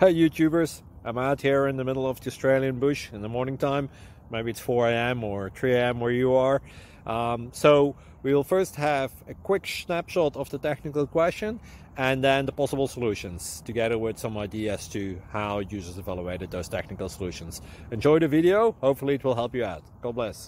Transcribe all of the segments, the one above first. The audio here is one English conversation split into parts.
Hi YouTubers, I'm out here in the middle of the Australian bush in the morning time. Maybe it's 4 a.m. or 3 a.m. where you are. So we'll first have a quick snapshot of the technical question and then the possible solutions, together with some ideas to how users evaluated those technical solutions. Enjoy the video, hopefully it will help you out. God bless.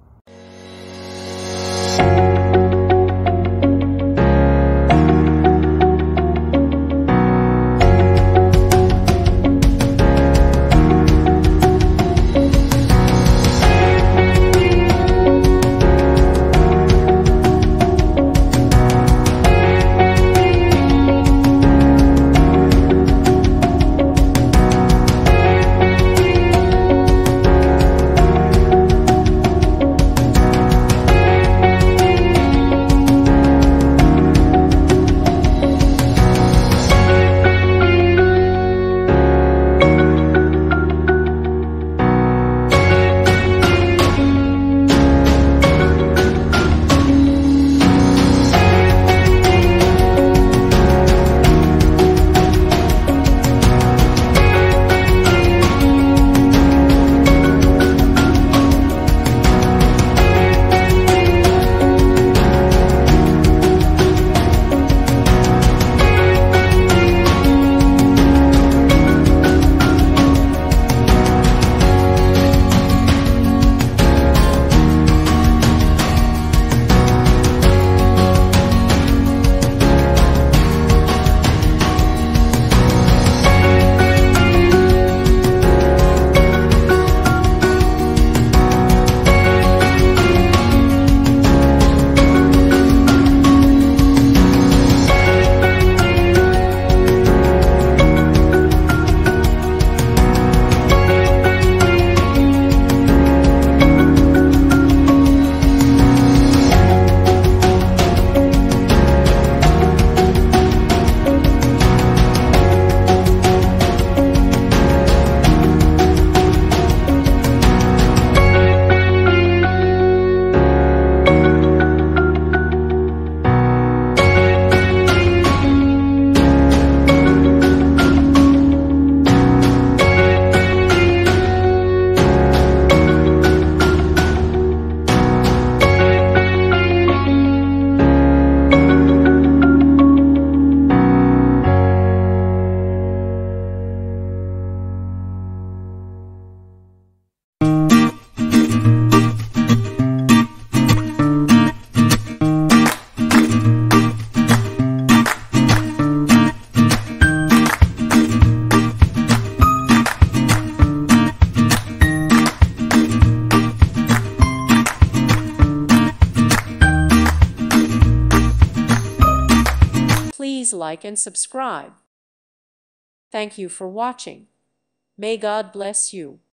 Please like and subscribe. Thank you for watching. May God bless you.